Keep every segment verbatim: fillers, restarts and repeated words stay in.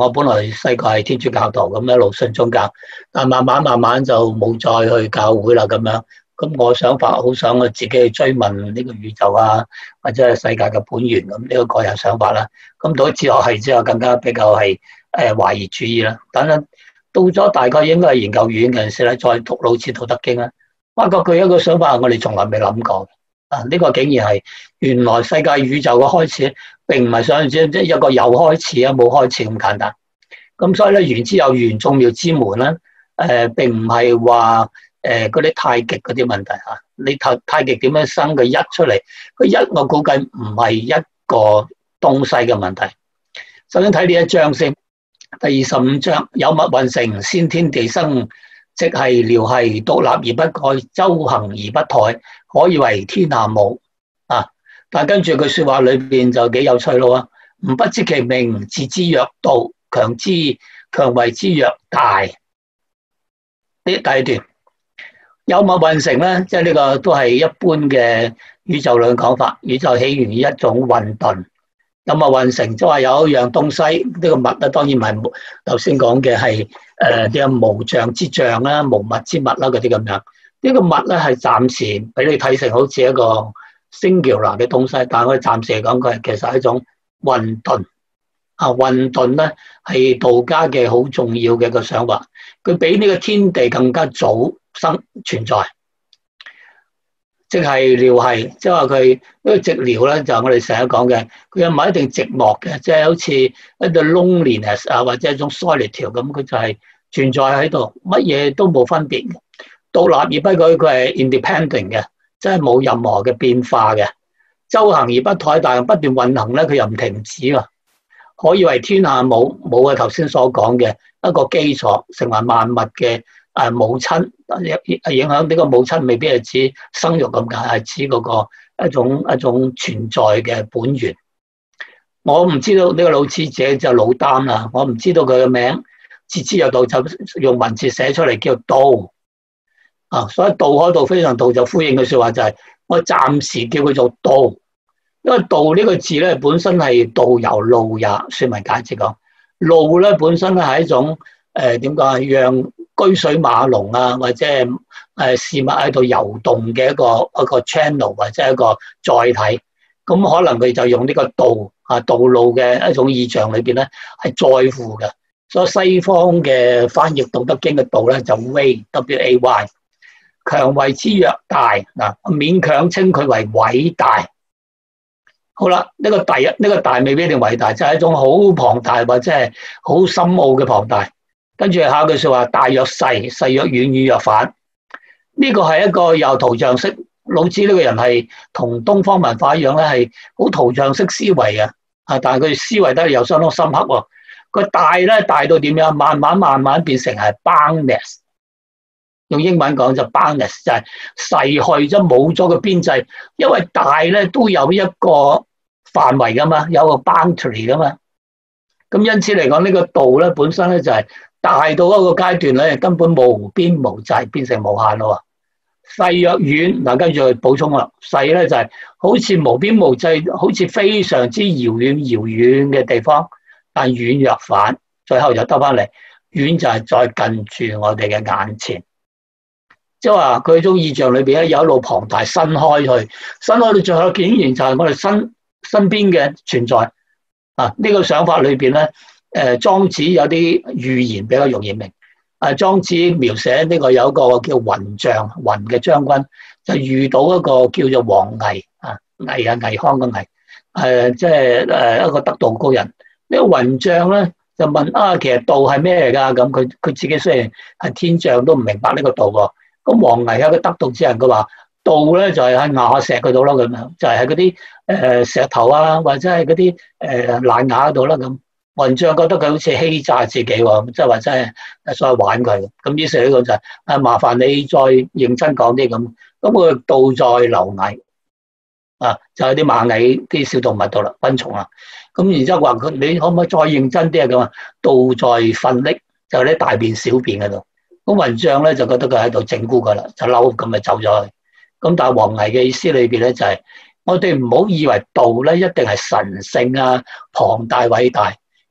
我本來細個係天主教徒，咁一路信宗教，但慢慢慢慢就冇再去教會啦咁樣。咁我想法好想我自己去追問呢個宇宙啊，或者係世界嘅本源咁，呢個個人想法啦。咁到咗哲學系之後，更加比較係誒懷疑主義啦。等等到咗大概應該係研究院嗰陣時咧，再讀老子《道德經》啦，發覺佢一個想法我哋從來未諗過啊！呢個竟然係原來世界宇宙嘅開始，並唔係想像中即係一個有開始啊冇開始咁簡單。咁所以咧，緣之有緣，眾妙之門咧，誒並唔係話誒嗰啲太極嗰啲問題嚇。你太太極點樣生個一出嚟？個一我估計唔係一個東西嘅問題。首先睇呢一章先，第二十五章有物運成，先天地生，即係遼係獨立而不蓋，周行而不殆，可以為天下母啊！但係跟住句説話裏邊就幾有趣咯。吾不知其名，自之曰道，強之強為之曰大。呢第一段有物運成咧，即係呢個都係一般嘅宇宙論講法。宇宙起源於一種混沌。有物運成，即係話有一樣東西，呢、這個物咧當然唔係頭先講嘅係誒啲無象之象啦、無物之物啦嗰啲咁樣。呢、這個物咧係暫時俾你睇成好似一個 singular 嘅東西，但係我哋暫時嚟講，佢係其實係一種混沌。啊，混沌咧係道家嘅好重要嘅一個想法，佢比呢個天地更加早生存在。即係遼係，即係話佢呢個寂寥咧，就係我哋成日講嘅，佢又唔係一定寂寞嘅，即係好似一個 loneliness 啊，或者一種 solitude 咁，佢就係存在喺度，乜嘢都冇分別嘅，獨立而不舉，佢係 independent 嘅，即係冇任何嘅變化嘅，周行而不殆，但係不斷運行咧，佢又唔停止喎，可以為天下母，母係頭先所講嘅一個基礎，成為萬物嘅。誒母親影響呢個母親未必係指生育咁解，係指嗰個一種一種存在嘅本源。我唔知道呢個老子者就老擔啦，我唔知道佢嘅名，自之有道就用文字寫出嚟叫道啊，所以道嗰度非常道就呼應嘅説話就係、是、我暫時叫佢做道，因為道呢個字咧本身係道由路也，説文解字講路咧本身咧係一種誒點講啊，讓居水馬龍啊，或者係誒事物喺度游動嘅一個一個 channel 或者一個載體，咁可能佢就用呢個道啊道路嘅一種意象裏邊咧係載負嘅，所以西方嘅翻譯《道德經》嘅道咧就 way w a y， 強為之曰大嗱，勉強稱佢為偉大。好啦，呢、這個大呢、這個大未必一定偉大，就係、是、一種好龐大或者係好深奧嘅龐大。跟住下句說話，大曰細，細曰遠，遠曰反。呢個係一個有圖像式，老子呢個人係同東方文化一樣咧，係好圖像式思維嘅。啊，但係佢思維得又相當深刻喎。佢大咧大到點樣？慢慢慢慢變成係 boundless。用英文講就 boundless，就係逝去咗冇咗個邊際。因為大咧都有一個範圍噶嘛，有個 boundary 噶嘛。咁因此嚟講，呢個道咧本身咧就係大到一個階段咧，根本無邊無際，變成無限咯。細曰遠，嗱跟住佢補充啦，細咧就係好似無邊無際，好似非常之遙遠遙遠嘅地方，但遠曰反，最後就得翻嚟，遠就係再近住我哋嘅眼前。即係話佢種意象裏邊咧有一路龐大伸開去，伸開到最後竟然就係我哋身身邊嘅存在。啊！呢個想法裏邊咧，誒莊子有啲寓言比較容易明。啊，莊子描寫呢個有一個叫雲將，雲嘅將軍就遇到一個叫做王毅啊，毅啊毅康嘅毅，誒即係誒一個得道高人。呢個雲將咧就問啊，其實道係咩嚟㗎？咁佢佢自己雖然係天將都唔明白呢個道喎。咁王毅係一個得道之人，佢話道咧就係喺瓦石嗰度咯，咁樣就係喺嗰啲誒石頭啊，或者係嗰啲誒爛瓦嗰度啦。咁雲將覺得佢好似欺詐自己喎，即係話真係所謂玩佢。咁於是呢個就係啊，麻煩你再認真講啲咁。咁佢道在螻蟻啊，就係啲螞蟻啲小動物度啦，昆蟲啊。咁然之後話佢，你可唔可以再認真啲啊？咁啊，道在糞溺，就係啲大便小便嗰度。咁雲將咧就覺得佢喺度整蠱佢啦，就嬲咁咪走咗去。咁但係王毅嘅意思裏邊咧就係、是，我哋唔好以為道咧一定係神聖啊、龐大偉大，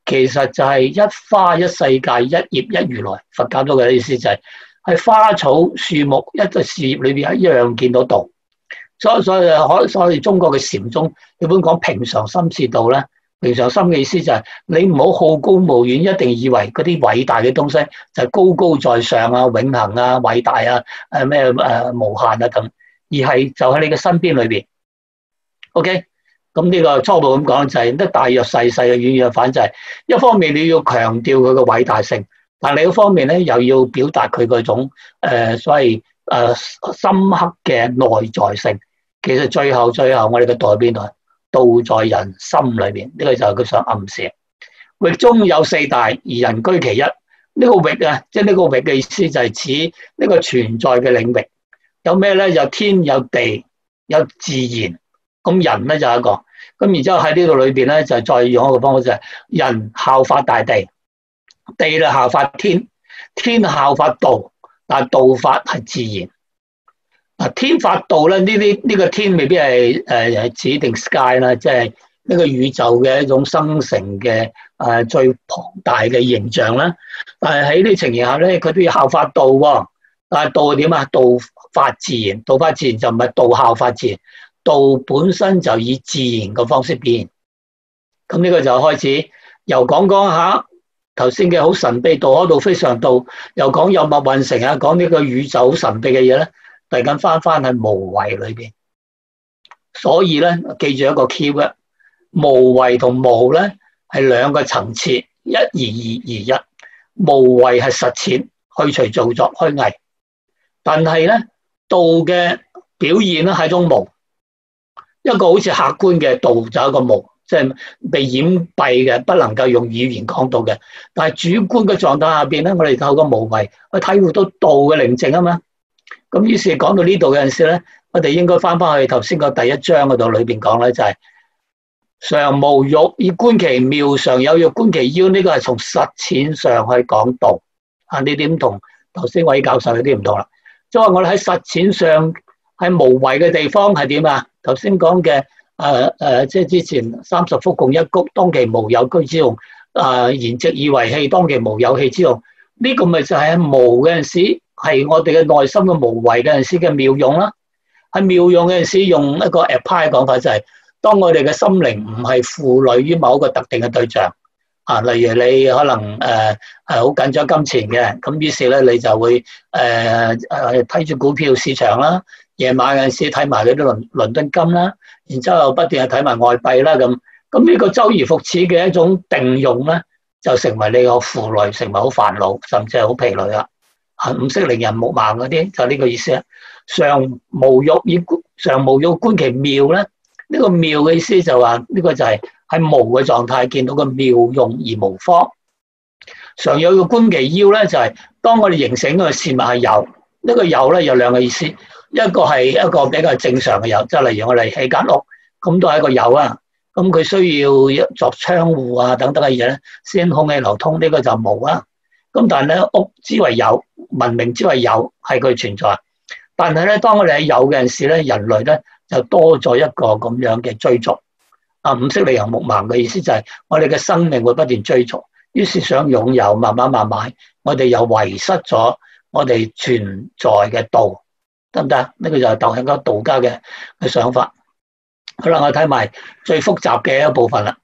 其實就係一花一世界，一葉一如來。佛教都嘅意思就係喺花草樹木一個樹葉裏邊一樣見到道。所以所以可所以中國嘅禪宗一般講平常心是道咧。平常心嘅意思就係你唔好好高騖遠，一定以為嗰啲偉大嘅東西就係高高在上啊、永恆啊、偉大啊、誒咩誒無限啊等，而係就喺你嘅身邊裏邊。OK， 咁呢個初步咁講就係得大若細，細若遠，遠若反，就係一方面你要強調佢嘅偉大性，但另一方面咧又要表達佢嗰種誒所謂誒深刻嘅內在性。其實最後最後我哋嘅代邊度？道在人心裏邊，呢、這個就係佢想暗示。域中有四大，而人居其一。呢、這個域啊，即係呢個域嘅意思就係指呢個存在嘅領域。有咩咧？有天有地有自然，咁人咧就有一個。咁然之後喺呢度裏邊咧，就再用一個方法就係、是、人效法大地，地咧效法天，天效法道，但係道法係自然。天法道咧，呢啲呢個天未必係誒指定 sky 啦，即係呢個宇宙嘅一種生成嘅誒最龐大嘅形象啦。但係喺呢情形下咧，佢都要效法道喎。但係道係點啊？道法自然，道法自然就唔係道效法自然，道本身就以自然嘅方式表現。咁呢個就開始由講講下頭先嘅好神秘道可道非常道，又講有物運成啊，講呢個宇宙好神秘嘅嘢咧。突然間翻翻喺無為裏邊，所以咧記住一個 keyword， 無為同無咧係兩個層次，一而二而一。無為係實踐，去除造作虛偽，但係咧道嘅表現咧係一種無，一個好似客觀嘅道就係一個無，即係被掩蔽嘅，不能夠用語言講到嘅。但係主觀嘅狀態下邊咧，我哋透過無為去體會到道嘅寧靜啊嘛。咁於是講到呢度嘅陣時咧，我哋應該翻翻去頭先個第一章嗰度裏邊講咧，就係常無欲以觀其妙，常有欲觀其妖。呢個係從實踐上去講道啊，呢點同頭先位教授有啲唔同啦。即係話我哋喺實踐上喺無為嘅地方係點啊？頭先講嘅誒誒，即係之前三十輻共一轂，當其無有居之用；誒言直以為器，當其無有器之用。呢、這個咪就係喺無嗰陣時。係我哋嘅內心嘅無為嗰陣時嘅妙用啦，喺妙用嗰陣時用一個 apply 嘅講法就係、是，當我哋嘅心靈唔係負累於某一個特定嘅對象啊，例如你可能誒係好緊張金錢嘅，咁於是咧你就會誒誒睇住股票市場啦，夜晚嗰陣時睇埋嗰啲倫倫敦金啦，然之後不斷係睇埋外幣啦咁，咁呢個周而復始嘅一種定用咧，就成為你個負累，成為好煩惱，甚至係好疲累啦。唔識令人目盲嗰啲就係呢個意思啊！常無欲以觀，常無欲觀其妙咧。呢個妙嘅意思就話呢個就係喺無嘅狀態見到個妙用而無方。常有欲觀其妖咧，就係當我哋形成嗰個事物係有，呢個有咧有兩個意思，一個係一個比較正常嘅有，即係例如我哋起間屋，咁都係一個有啊。咁佢需要作窗戶啊等等嘅嘢咧，先空氣流通，呢個就無啊。咁但係咧屋之為有，文明之為有，係佢存在。但係咧，當我哋喺有嘅陣時咧，人類咧就多咗一個咁樣嘅追逐啊，唔識令人目盲嘅意思就係我哋嘅生命會不斷追逐，於是想擁有，慢慢慢慢，我哋又遺失咗我哋存在嘅道，得唔得？呢個就係道係個道家嘅嘅想法。好啦，我睇埋最複雜嘅一部分啦。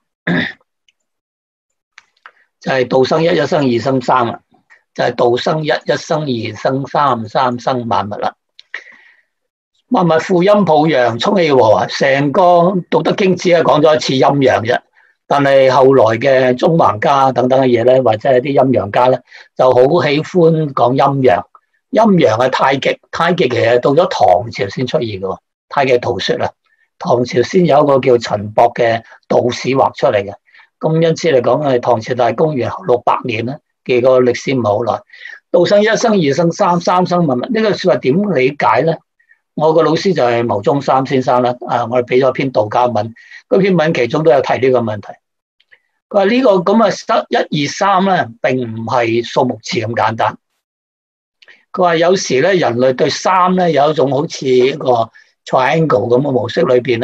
就係道生一，一生二，生三啦。就係、是、道生一，一生二，生三，三生萬物啦。萬物負陰抱陽，沖氣和啊！成個《道德經》只係講咗一次陰陽啫。但係後來嘅中橫家等等嘅嘢咧，或者係啲陰陽家咧，就好喜歡講陰陽。陰陽係太極，太極其實到咗唐朝先出現嘅。太極圖說啦，唐朝先有一個叫陳博嘅道士畫出嚟嘅。咁因此嚟講，係唐朝大公元六百年啦，嘅個歷史唔係好耐。道生一，生二，生三，三生萬物。呢、這個說話點理解咧？我個老師就係牟宗三先生啦。啊，我哋俾咗篇道家文，嗰篇文其中都有提呢個問題。佢話呢個咁啊，生一二三咧，並唔係數目詞咁簡單。佢話有時咧，人類對三咧有一種好似一個 triangle 咁嘅模式裏邊咧，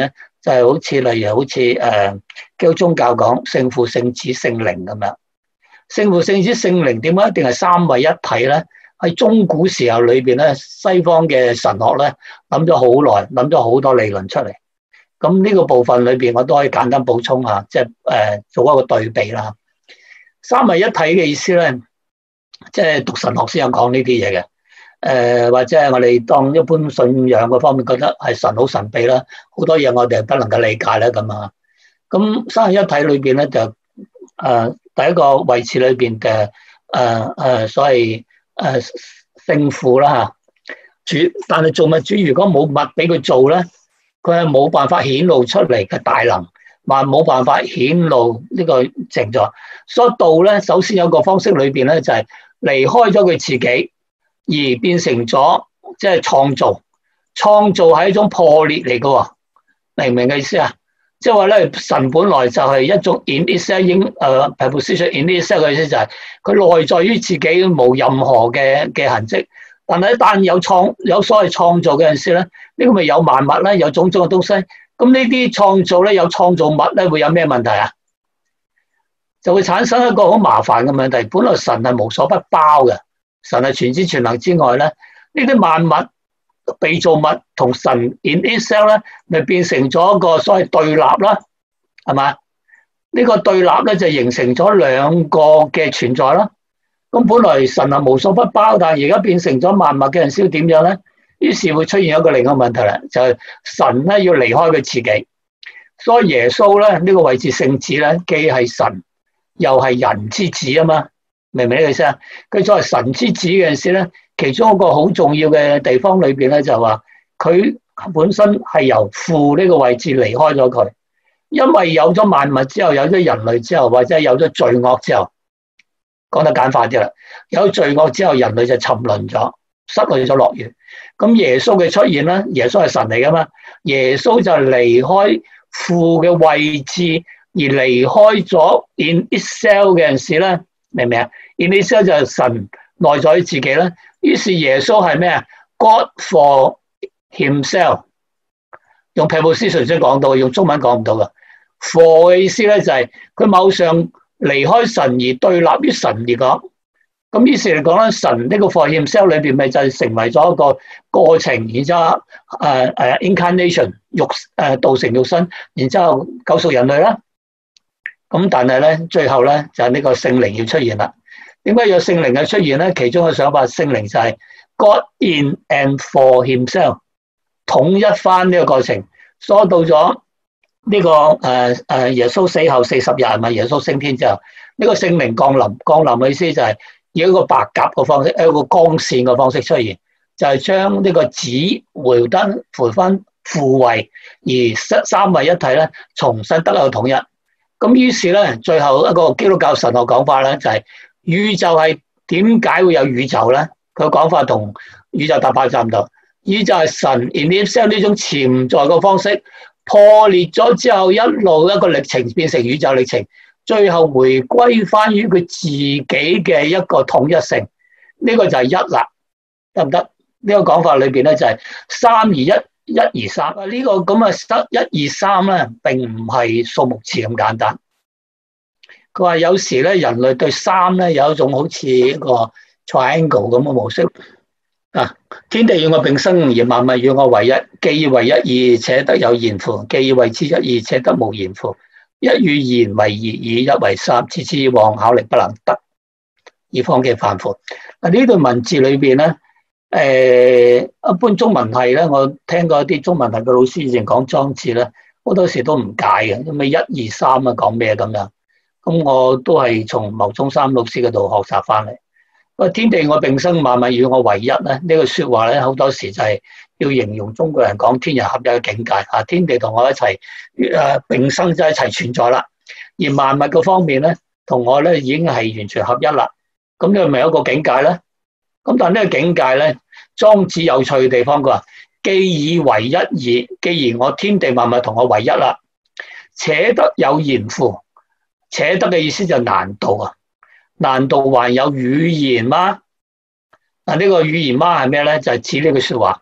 就係、是、好似例如好似誒基督宗教講聖父、聖子、聖靈咁樣。聖父、聖子、聖靈點解一定係三位一體咧？喺中古時候裏邊咧，西方嘅神學咧諗咗好耐，諗咗好多理論出嚟。咁呢個部分裏邊，我都可以簡單補充下，即係誒做一個對比啦。三位一體嘅意思咧，即係讀神學先有講呢啲嘢嘅。誒或者係我哋當一般信仰嗰方面覺得係神好神秘啦，好多嘢我哋係不能夠理解咧咁啊。咁三位一體裏邊咧就誒第一個位置裏邊嘅誒誒所謂誒聖父啦嚇主，但係造物主如果冇物俾佢做咧，佢係冇辦法顯露出嚟嘅大能，或冇辦法顯露呢個成就。所以道咧，首先有個方式裏邊咧就係離開咗佢自己，而變成咗即係創造。創造係一種破裂嚟嘅喎，明唔明嘅意思啊？即係話咧，神本來就係一種 in itself 誒 preposition in itself 嘅意思就係佢內在於自己冇任何嘅嘅痕跡。但係一旦有創有所謂創造嘅陣時咧，呢個咪有萬物咧，有種種嘅東西。咁呢啲創造咧，有創造物咧，會有咩問題啊？就會產生一個好麻煩嘅問題。本來神係無所不包嘅，神係全知全能之外咧，呢啲萬物被造物同神 in itself 咧，咪變成咗一個所謂對立啦，係嘛？呢個對立咧就形成咗兩個嘅存在啦。咁本來神係無所不包，但係而家變成咗萬物嘅陣時，點樣咧？於是會出現一個另一個問題啦，就係神咧要離開佢自己。所以耶穌咧呢個位置聖子咧，既係神又係人之子啊嘛，明唔明呢個意思啊？佢作為神之子嘅陣時咧，其中一個好重要嘅地方裏邊咧，就話佢本身係由父呢個位置離開咗佢，因為有咗萬物之後，有咗人類之後，或者有咗罪惡之後。講得簡化啲啦，有罪惡之後，人類就沉淪咗，失去咗樂園。咁耶穌嘅出現咧，耶穌係神嚟噶嘛？耶穌就離開父嘅位置，而離開咗 in itself 嘅陣時咧，明唔明啊 ？in itself 就係神內在於自己啦。於是耶穌係咩啊 ？God for himself， 用 preposition 先講到，用中文講唔到噶。for 嘅意思咧就係佢某上。離開神而對立於神而講，咁於是嚟講咧，神呢個 for himself 裏邊咪就係成為咗一個過程，然之後誒誒 incarnation 肉誒道成肉身，然之後救贖人類啦。咁但係咧，最後咧就係呢個聖靈要出現啦。點解有聖靈嘅出現咧？其中嘅想法，聖靈就係 God in and for himself 統一翻呢個過程，所以到咗。呢、這個誒誒耶穌死後四十日係咪耶穌升天之後，呢、這個聖靈降臨，降臨嘅意思就係以一個白鴿嘅方式，一個光線嘅方式出現，就係將呢個子回登回翻父位，而三三位一體咧重新得到統一。咁於是咧，最後一個基督教神學講法咧，就係、是、宇宙係點解會有宇宙咧？佢講法同宇宙大爆炸唔同，宇宙係神 in itself 呢種潛在嘅方式。破裂咗之後，一路一個歷程變成宇宙歷程，最後回歸翻於佢自己嘅一個統一性。呢、這個就係一啦，得唔得？呢、這個講法裏邊咧就係三而一，一而三。啊，呢個咁啊，一二三咧，並唔係數目詞咁簡單。佢話有時咧，人類對三咧有一種好似一個 triangle 咁嘅模式。啊！天地與我並生，而萬物與我為一。既以為一，而且得有言乎；既以為之一，而且得無言乎。一與言為二，以一為三。此之以往考慮不能得，以方嘅範乎。嗱，呢段文字裏邊咧，誒，一般中文系咧，我聽過一啲中文系嘅老師以前講莊子咧，好多時都唔解嘅，咁咩一二三啊，講咩咁樣？咁我都係從牟宗三老師嗰度學習翻嚟。個天地我並生，萬物與我為一咧，呢個說話咧，好多時就係要形容中國人講天人合一嘅境界啊！天地同我一齊誒並生，就一齊存在啦。而萬物嘅方面咧，同我咧已經係完全合一啦。咁呢個咪有一個境界咧？咁但係呢個境界咧，莊子有趣嘅地方，佢話既以為一義，既然我天地萬物同我為一啦，且得有言乎？且得嘅意思就難道啊？難道還有語言嗎？嗱，呢個語言嗎係咩咧？就係指呢句說話，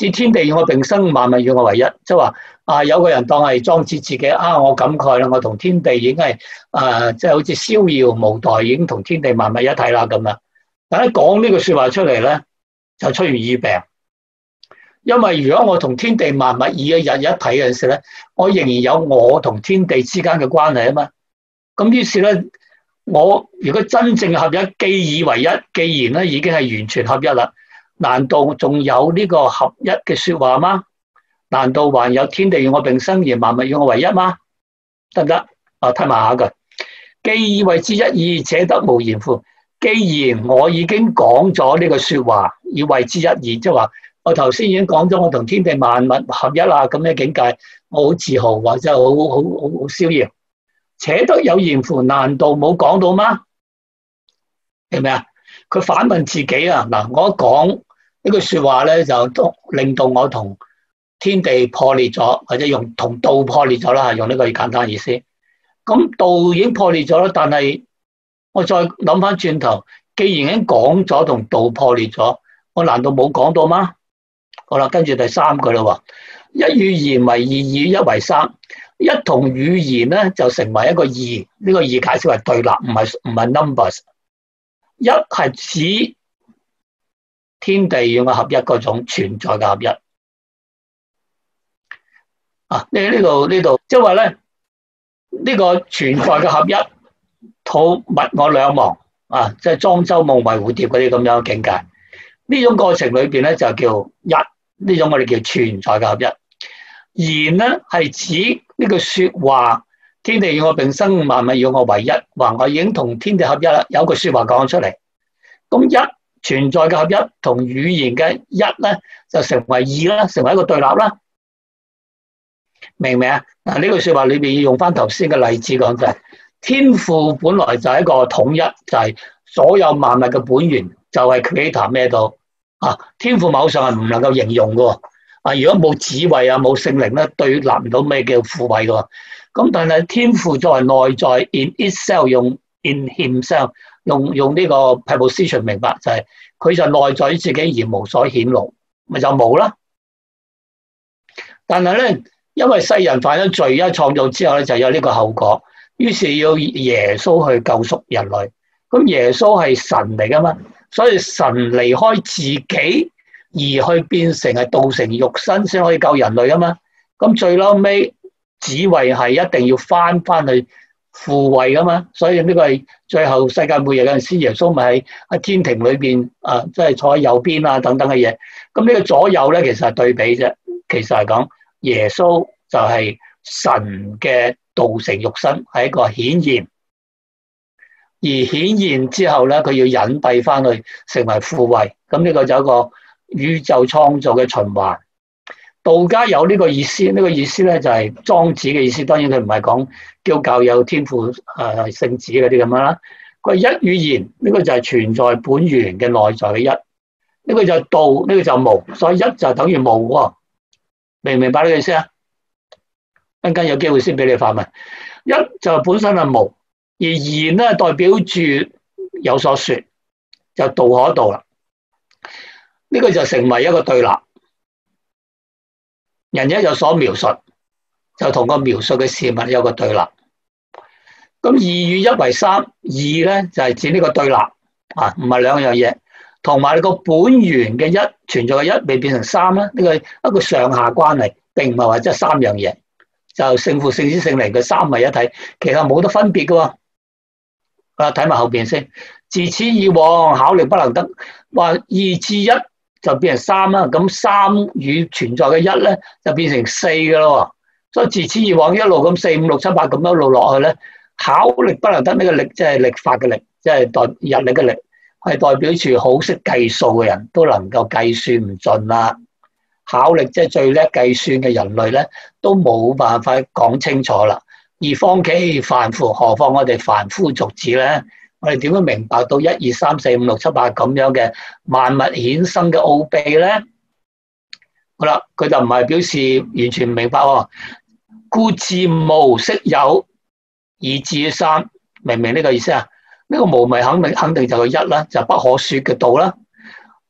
指天地與我並生，萬物與我為一。即係話啊，有個人當係莊子自己啊，我感慨啦，我同天地已經係啊，即係好似逍遙無待，已經同天地萬物一體啦咁啊。但係講呢句説話出嚟咧，就出現語病。因為如果我同天地萬物以一日一體嘅陣時咧，我仍然有我同天地之間嘅關係啊嘛。咁於是咧，我如果真正合一，既以為一，既然咧已經係完全合一啦，難道仲有呢個合一嘅説話嗎？難道還有天地與我並生，而萬物與我為一嗎？得唔得？啊，睇埋下一句，既以為之一義，且得無言乎？既然我已經講咗呢個説話，以為之一義，即係話我頭先已經講咗，我同天地萬物合一啦，咁嘅境界，我好自豪，或者好好好好逍遙。且得有言乎？難道冇講到嗎？係咪啊？佢反問自己啊！嗱，我一講呢句説話咧，就都令到我同天地破裂咗，或者用同道破裂咗啦，用呢個簡單意思。咁道已經破裂咗啦，但係我再諗翻轉頭，既然已經講咗同道破裂咗，我難道冇講到嗎？好啦，跟住第三句啦喎，一語言為二，二語一為三。一同語言咧就成為一個二，呢、這個二解釋為對立，唔係唔係 numbers。一係指天地與我合一嗰種存在嘅合一。啊，呢呢度呢度，即係話咧，呢、這個存在嘅合一，土物我兩忘啊，即係莊周夢為蝴蝶嗰啲咁樣嘅境界。呢種過程裏邊咧就叫一，呢種我哋叫存在嘅合一。言咧係指呢句説話，天地與我並生，萬物與我為一。話我已經同天地合一啦，有句説話講出嚟。咁一存在嘅合一同語言嘅一咧，就成為二啦，成為一個對立啦。明唔明啊？嗱，呢句説話裏邊要用翻頭先嘅例子講就係，天父本來就係一個統一，就係所有萬物嘅本源，就係 creator 咩都啊。天父某上係唔能夠形容嘅。啊！如果冇智慧啊，冇聖靈咧，對立唔到咩叫父慧嘅。咁但係天父作為內在 in itself， 用 in himself， 用用呢個 preposition 明白就係、是、佢就內在於自己而無所顯露，咪就冇啦。但係咧，因為世人犯咗罪，一創造之後咧就有呢個後果，於是要耶穌去救贖人類。咁耶穌係神嚟噶嘛，所以神離開自己，而去變成係道成肉身先可以救人類啊嘛，咁最嬲尾智慧係一定要翻翻去父位噶嘛，所以呢個係最後世界末日嗰陣時，耶穌咪喺喺天庭裏邊啊，即係坐喺右邊啊等等嘅嘢。咁呢個左右咧，其實係對比啫，其實係講耶穌就係神嘅道成肉身，係一個顯現，而顯現之後咧，佢要隱蔽翻去成為父位。咁呢個就一個宇宙創造嘅循環，道家有呢個意思，呢、這個意思咧就係莊子嘅意思。當然佢唔係講基督教有天父誒聖子嗰啲咁樣啦。佢一語言呢、這個就係存在本源嘅內在嘅一，呢、這個就係道，呢、這個就無，所以一就等於無喎。明唔明白呢個意思啊？陣間有機會先俾你發問。一就本身係無，而言咧代表住有所說，就道可道啦。呢個就成為一個對立，人一有所描述，就同個描述嘅事物有個對立。咁二與一為三，二咧就係指呢個對立啊，唔係兩樣嘢。同埋你個本源嘅一存在嘅一未變成三啦，呢個一個上下關係，並唔係話即係三樣嘢，就聖父、聖子、聖靈嘅三位一體，其實冇得分別嘅喎。啊，睇埋後邊先，自此以往考慮不能得，話二至一。就變成三啦，咁三與存在嘅一咧，就變成四嘅咯。所以自此以往一路咁四五六七八咁一路落去咧，考力不能得，呢個力即係歷法嘅力，即係代日曆嘅力，係代表住好識計數嘅人都能夠計算唔盡啦。考力即係最叻計算嘅人類咧，都冇辦法講清楚啦。而況其凡夫，何況我哋凡夫俗子咧？我哋點樣明白到一二三四五六七八咁樣嘅萬物衍生嘅奧秘咧？好啦，佢就唔係表示完全唔明白喎。故自無識有，以至於三，明唔明呢個意思啊？呢個無咪肯定肯定就係一啦，就不可說嘅道啦。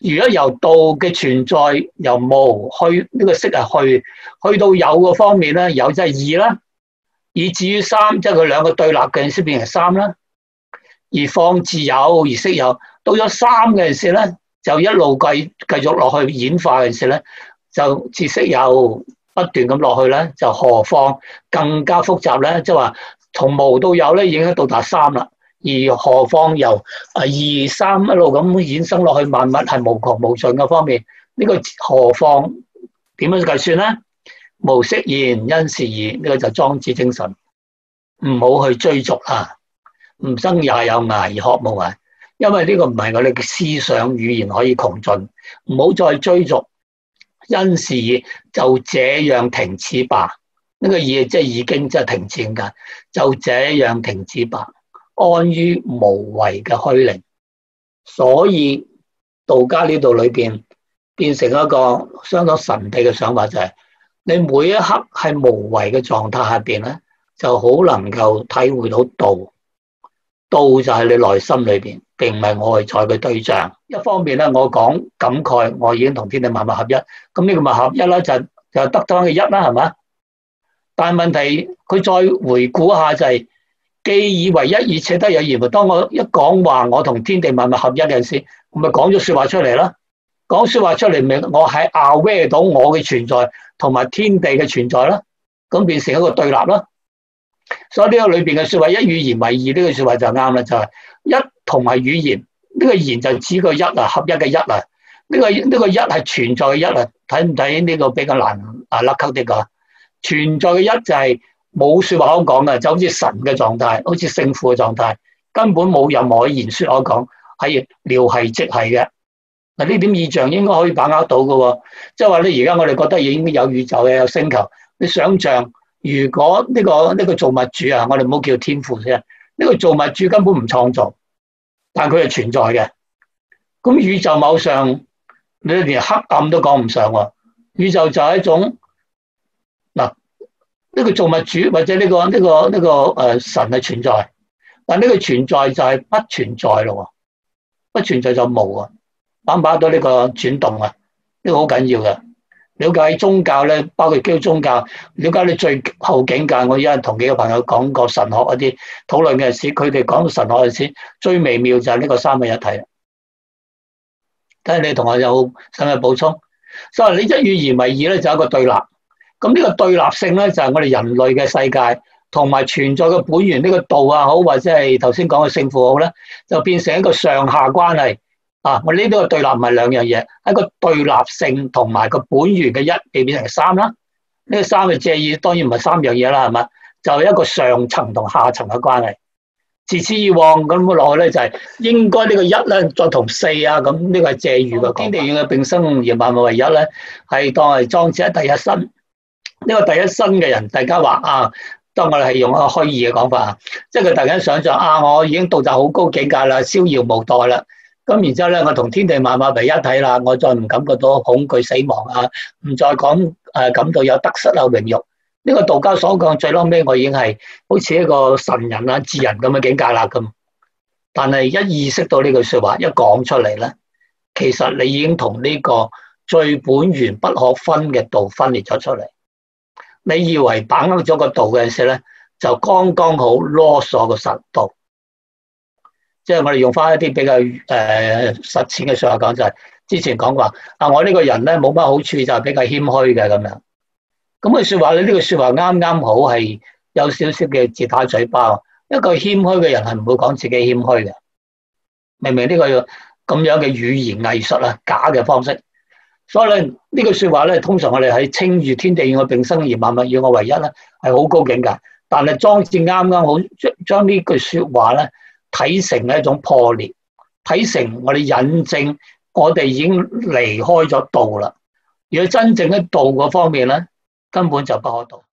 如果由道嘅存在由無去呢個識係去，去到有嘅方面咧，有就係二啦，以至於三，即係佢兩個對立嘅先變成三啦。而放自有而識有，到咗三嘅陣時咧，就一路繼繼續落去演化嘅陣時咧，就自識有不斷咁落去咧，就何況更加複雜咧，即係話從無到有咧已經到達三啦。而何況由啊二三一路咁衍生落去，萬物係無窮無盡嘅方面，呢、這個何況點樣計算咧？無識現，因是異，呢、這個就莊子精神，唔好去追逐啊！唔生也有涯，而學無涯，因為呢個唔係我哋嘅思想語言可以窮盡，唔好再追逐。因是異，就這樣停止吧。呢、這個異即係已經即係停止㗎，就這樣停止吧。安於無為嘅虛靈，所以道家呢度裏邊變成一個相當神秘嘅想法，就係、是、你每一刻係無為嘅狀態下邊咧，就好能夠體會到道。道就係你內心裏邊，並唔係外在嘅對象。一方面咧，我講感慨，我已經同天地萬物合一，咁呢個咪合一啦，就就得翻嘅一啦，係嘛？但係問題佢再回顧下就係、是。既以為一，而且得有言。當我一講話，我同天地萬物合一嘅陣時，我咪講咗說話出嚟啦。講說話出嚟，咪我係 aware 到我嘅存在同埋天地嘅存在啦。咁變成一個對立啦。所以呢個裏邊嘅說話，一語言為二，呢個說話就啱啦。就係、是、一同埋語言，呢、這個言就指個一啊，合一嘅一啊。呢、這個呢、這個一係存在嘅一啊。睇唔睇呢個比較難啊？甩溝啲個存在嘅一就係、是。冇說話可講嘅，就好似神嘅狀態，好似聖父嘅狀態，根本冇任何言說可講，係撩係即係嘅。嗱，呢點意象應該可以把握到嘅，即係話咧，而家我哋覺得已經有宇宙嘅，有星球。你想象，如果呢個呢個造物主啊，我哋唔好叫天父先，呢個造物主根本唔創造，但佢係存在嘅。咁宇宙某上，你連黑暗都講唔上喎。宇宙就係一種嗱。呢個造物主或者呢、這個呢、這個呢、這個誒神係存在，但呢個存在就係不存在咯，不存在就無啊，把唔把到呢個轉動啊？呢、這個好緊要嘅。了解宗教咧，包括基督宗教，了解你最後境界。我有人同幾個朋友講過神學嗰啲討論嘅事，佢哋講到神學嘅事，最微妙就係呢個三位一體。睇下你同學有使唔使補充？所以你一語言為二咧，就有一個對立。咁呢個對立性咧，就係我哋人類嘅世界同埋存在嘅本源呢個道啊，好或者係頭先講嘅聖父好咧，就變成一個上下關係啊！我呢度嘅對立唔係兩樣嘢，係一個對立性同埋個本源嘅一，變變成三啦。呢個三嘅借意當然唔係三樣嘢啦，係嘛？就係一個上層同下層嘅關係。自此以往咁落去咧，就係應該呢個一咧，再同四啊，咁呢個係借喻嘅。天地嘅並生而萬物為一咧，係當係莊子喺第一身。呢個第一身嘅人，大家話啊，當我哋係用一個虛擬嘅講法啊，即係佢突然間想象啊，我已經到達好高境界啦，逍遙無待啦。咁然之後咧，我同天地萬物為一體啦，我再唔感覺到恐懼死亡啊，唔再講誒感到有得失啊榮辱。呢個道家所講最撈尾，我已經係好似一個神人啊、智人咁嘅境界啦咁。但係一意識到呢句説話，一講出嚟咧，其實你已經同呢個最本源不可分嘅道分裂咗出嚟。你以為把握咗個道嘅時咧，就剛剛好 lost 咗個實道。即係我哋用翻一啲比較誒、呃、實踐嘅説話講，就係、是、之前講話啊，我呢個人咧冇乜好處，就係比較謙虛嘅咁樣。咁嘅説話咧，呢、這個説話啱啱好係有少少嘅自打嘴巴。一個謙虛嘅人係唔會講自己謙虛嘅，明唔明呢個咁樣嘅語言藝術啊？假嘅方式。所以咧，呢句説話咧，通常我哋喺稱譽天地與我並生而萬物與我為一咧，係好高境界。但係莊子啱啱好將將呢句説話咧睇成一種破裂，睇成我哋引證我哋已經離開咗道啦。如果真正喺道嗰方面咧，根本就不可道。